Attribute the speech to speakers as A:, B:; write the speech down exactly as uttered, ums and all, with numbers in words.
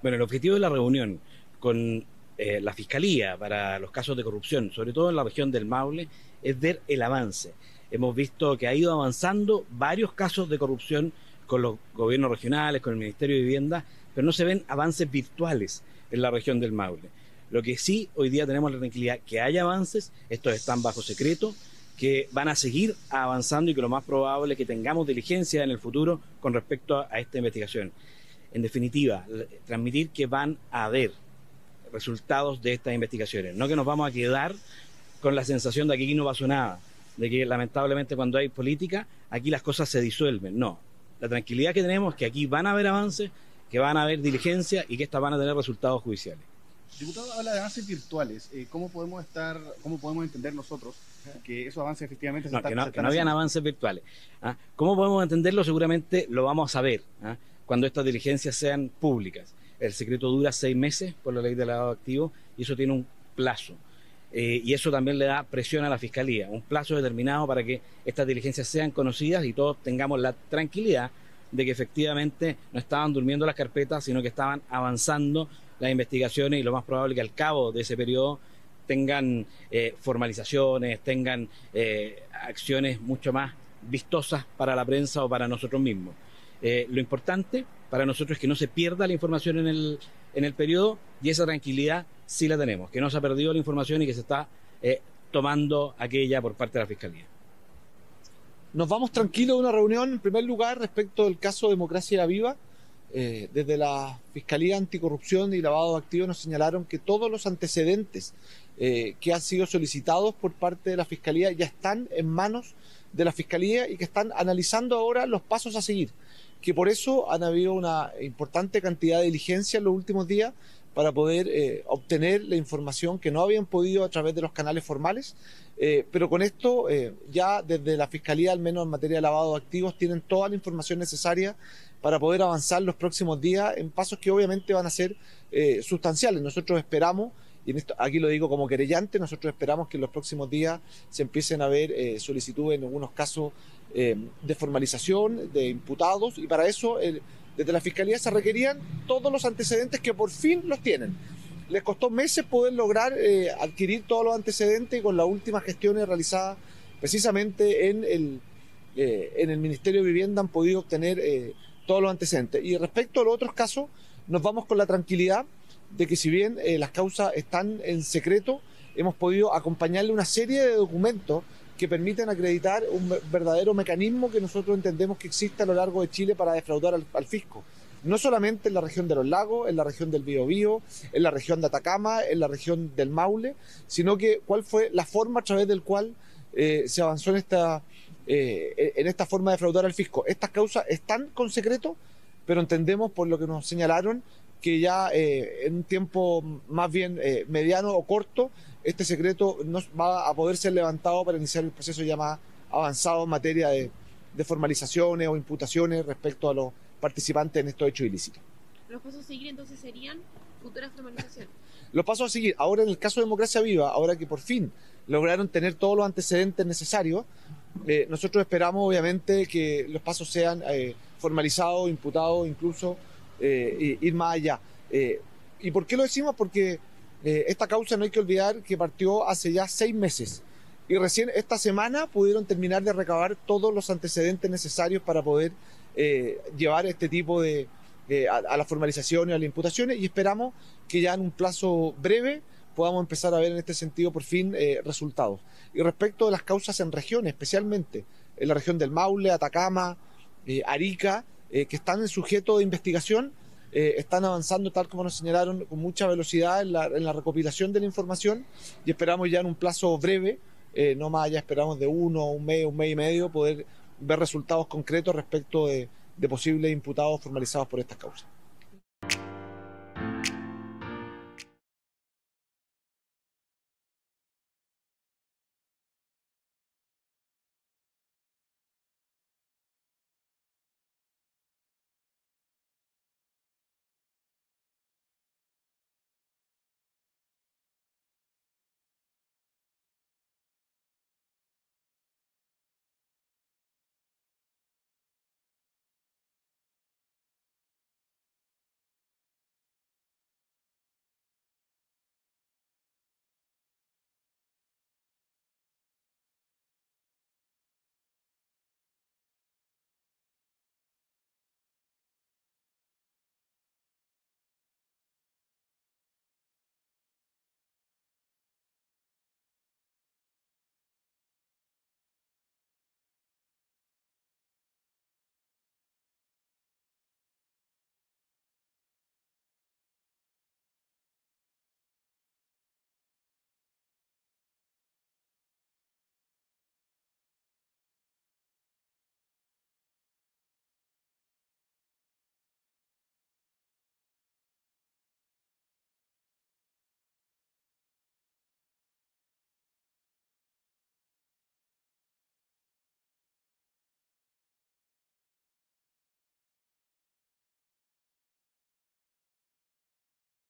A: Bueno, el objetivo de la reunión con eh, la Fiscalía para los casos de corrupción, sobre todo en la región del Maule, es ver el avance. Hemos visto que ha ido avanzando varios casos de corrupción con los gobiernos regionales, con el Ministerio de Vivienda, pero no se ven avances virtuales en la región del Maule. Lo que sí hoy día tenemos la tranquilidad que hay avances, estos están bajo secreto, que van a seguir avanzando y que lo más probable es que tengamos diligencia en el futuro con respecto a, a esta investigación. En definitiva, transmitir que van a haber resultados de estas investigaciones, no que nos vamos a quedar con la sensación de que aquí no pasó nada, de que lamentablemente cuando hay política, aquí las cosas se disuelven. No, la tranquilidad que tenemos es que aquí van a haber avances, que van a haber diligencia y que estas van a tener resultados judiciales.
B: Diputado, habla de avances virtuales. Eh, ¿Cómo podemos estar, cómo podemos entender nosotros que esos avances efectivamente se
A: no,
B: están,
A: que no,
B: se
A: que
B: están
A: no habían
B: haciendo?
A: avances virtuales. ¿Ah? ¿Cómo podemos entenderlo? Seguramente lo vamos a saber ¿ah? cuando estas diligencias sean públicas. El secreto dura seis meses por la ley de lavado de activos y eso tiene un plazo. Eh, y eso también le da presión a la Fiscalía, un plazo determinado para que estas diligencias sean conocidas y todos tengamos la tranquilidad de que efectivamente no estaban durmiendo las carpetas, sino que estaban avanzando las investigaciones y lo más probable que al cabo de ese periodo tengan eh, formalizaciones, tengan eh, acciones mucho más vistosas para la prensa o para nosotros mismos. Eh, lo importante para nosotros es que no se pierda la información en el, en el periodo y esa tranquilidad sí la tenemos, que no se ha perdido la información y que se está eh, tomando aquella por parte de la Fiscalía.
C: Nos vamos tranquilos de una reunión, en primer lugar, respecto del caso Democracia Viva. Eh, desde la Fiscalía Anticorrupción y Lavado de Activos nos señalaron que todos los antecedentes eh, que han sido solicitados por parte de la Fiscalía ya están en manos de la Fiscalía y que están analizando ahora los pasos a seguir, que por eso han habido una importante cantidad de diligencia en los últimos días para poder eh, obtener la información que no habían podido a través de los canales formales, eh, pero con esto eh, ya desde la Fiscalía, al menos en materia de lavado de activos, tienen toda la información necesaria para poder avanzar los próximos días en pasos que obviamente van a ser eh, sustanciales. Nosotros esperamos, y en esto, aquí lo digo como querellante, nosotros esperamos que en los próximos días se empiecen a ver eh, solicitudes en algunos casos eh, de formalización de imputados, y para eso eh, desde la Fiscalía se requerían todos los antecedentes que por fin los tienen. Les costó meses poder lograr eh, adquirir todos los antecedentes y con las últimas gestiones realizadas precisamente en el, eh, en el Ministerio de Vivienda han podido obtener eh, todos los antecedentes. Y respecto a los otros casos, nos vamos con la tranquilidad de que si bien eh, las causas están en secreto, hemos podido acompañarle una serie de documentos que permiten acreditar un verdadero mecanismo que nosotros entendemos que existe a lo largo de Chile para defraudar al, al fisco. No solamente en la región de los lagos, en la región del Biobío, en la región de Atacama, en la región del Maule, sino que cuál fue la forma a través del cual eh, se avanzó en esta, eh, en esta forma de defraudar al fisco. Estas causas están con secreto, pero entendemos por lo que nos señalaron que ya eh, en un tiempo más bien eh, mediano o corto, este secreto no va a poder ser levantado para iniciar el proceso ya más avanzado en materia de, de formalizaciones o imputaciones respecto a los participantes en estos hechos ilícitos.
D: Los pasos a seguir entonces serían futuras formalizaciones.
C: Los pasos a seguir, ahora en el caso de Democracia Viva, ahora que por fin lograron tener todos los antecedentes necesarios, eh, nosotros esperamos obviamente que los pasos sean eh, formalizados, imputados, incluso eh, ir más allá. Eh, ¿Y por qué lo decimos? Porque eh, esta causa no hay que olvidar que partió hace ya seis meses y recién esta semana pudieron terminar de recabar todos los antecedentes necesarios para poder eh, llevar este tipo de eh, a, a las formalizaciones, a las imputaciones, y esperamos que ya en un plazo breve podamos empezar a ver en este sentido por fin eh, resultados. Y respecto de las causas en regiones, especialmente en la región del Maule, Atacama, eh, Arica, eh, que están en sujeto de investigación, eh, están avanzando tal como nos señalaron con mucha velocidad en la, en la recopilación de la información y esperamos ya en un plazo breve, eh, no más allá esperamos de uno, un mes, un mes y medio, poder ver resultados concretos respecto de, de posibles imputados formalizados por estas causas.